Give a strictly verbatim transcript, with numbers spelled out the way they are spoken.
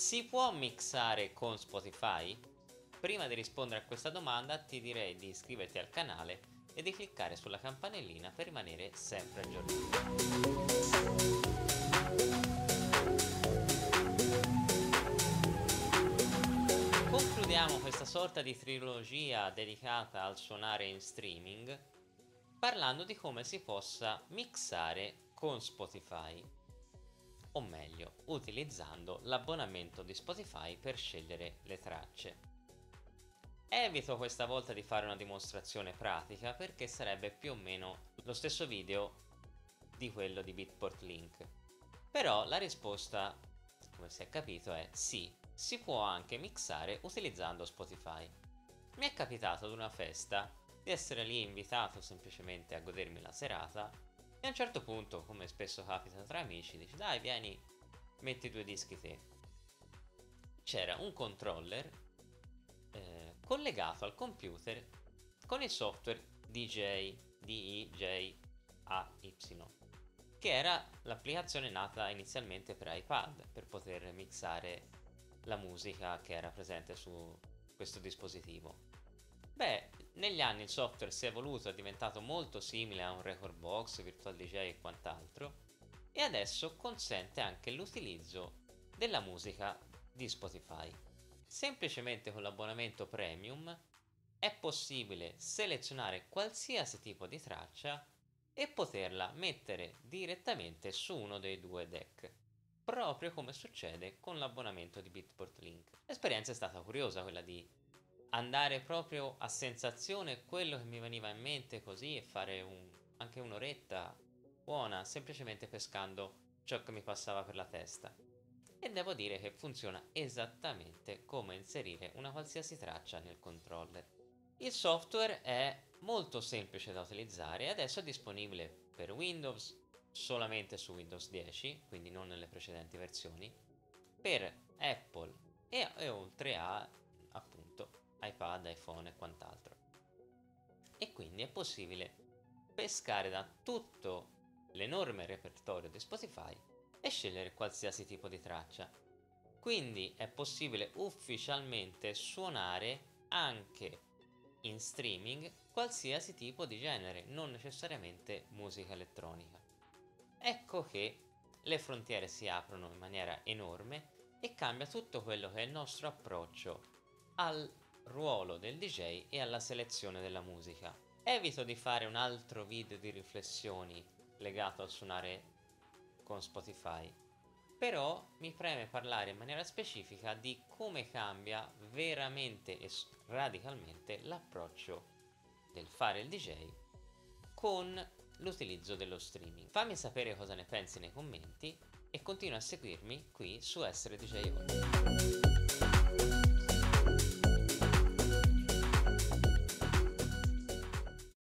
Si può mixare con Spotify? Prima di rispondere a questa domanda ti direi di iscriverti al canale e di cliccare sulla campanellina per rimanere sempre aggiornato. Concludiamo questa sorta di trilogia dedicata al suonare in streaming parlando di come si possa mixare con Spotify, o meglio, utilizzando l'abbonamento di Spotify per scegliere le tracce. Evito questa volta di fare una dimostrazione pratica perché sarebbe più o meno lo stesso video di quello di Beatport Link. Però la risposta, come si è capito, è sì, si può anche mixare utilizzando Spotify. Mi è capitato ad una festa di essere lì invitato semplicemente a godermi la serata e a un certo punto, come spesso capita tra amici, dici dai vieni, metti due dischi te. C'era un controller eh, collegato al computer con il software D J, D I J A Y, che era l'applicazione nata inizialmente per iPad per poter mixare la musica che era presente su questo dispositivo. Beh, negli anni il software si è evoluto, è diventato molto simile a un Record Box, Virtual D J e quant'altro, e adesso consente anche l'utilizzo della musica di Spotify. Semplicemente con l'abbonamento premium è possibile selezionare qualsiasi tipo di traccia e poterla mettere direttamente su uno dei due deck, proprio come succede con l'abbonamento di Beatport Link. L'esperienza è stata curiosa, quella di andare proprio a sensazione quello che mi veniva in mente così e fare un, anche un'oretta buona semplicemente pescando ciò che mi passava per la testa. E devo dire che funziona esattamente come inserire una qualsiasi traccia nel controller. Il software è molto semplice da utilizzare e adesso è disponibile per Windows solamente su Windows dieci, quindi non nelle precedenti versioni, per Apple e, e oltre a appunto iPad, iPhone e quant'altro. E quindi è possibile pescare da tutto l'enorme repertorio di Spotify e scegliere qualsiasi tipo di traccia. Quindi è possibile ufficialmente suonare anche in streaming qualsiasi tipo di genere, non necessariamente musica elettronica. Ecco che le frontiere si aprono in maniera enorme e cambia tutto quello che è il nostro approccio al ruolo del D J e alla selezione della musica. Evito di fare un altro video di riflessioni legato al suonare con Spotify, però mi preme parlare in maniera specifica di come cambia veramente e radicalmente l'approccio del fare il D J con l'utilizzo dello streaming. Fammi sapere cosa ne pensi nei commenti e continua a seguirmi qui su Essere D J Oggi.